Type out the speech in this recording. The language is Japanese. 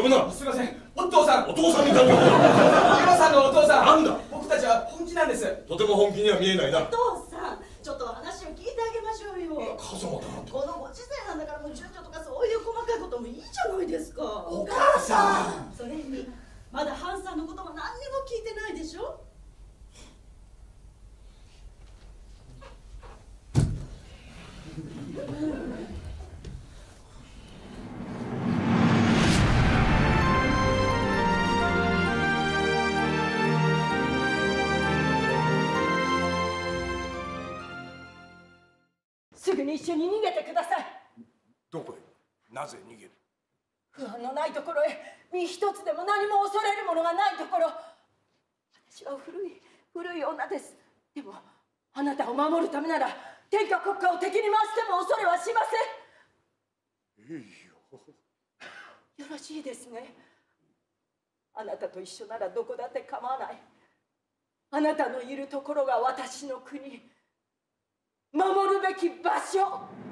むな。 すいません、お父さん。 お父さんみたいな。 ユラさんのお父さん。 なんだ。 僕たちは本気なんです。 とても本気には見えないな。 お父さん、ちょっと話を聞いてあげましょうよ。 母様だ。 このご時世なんだから、もう順序とかそういう細かいこともいいじゃないですか。 お母さん。 それにまだハンさんのことも何にも聞いてないでしょ。すぐに一緒に逃げてください。 どこへ。なぜ逃げる。 不安のないところへ、身一つでも何も恐れるものがないところ。私は古い女です。でもあなたを守るためなら天下国家を敵に回しても恐れはしません。 いいよ。 よろしいですね。あなたと一緒ならどこだって構わない。あなたのいるところが私の国、守るべき場所。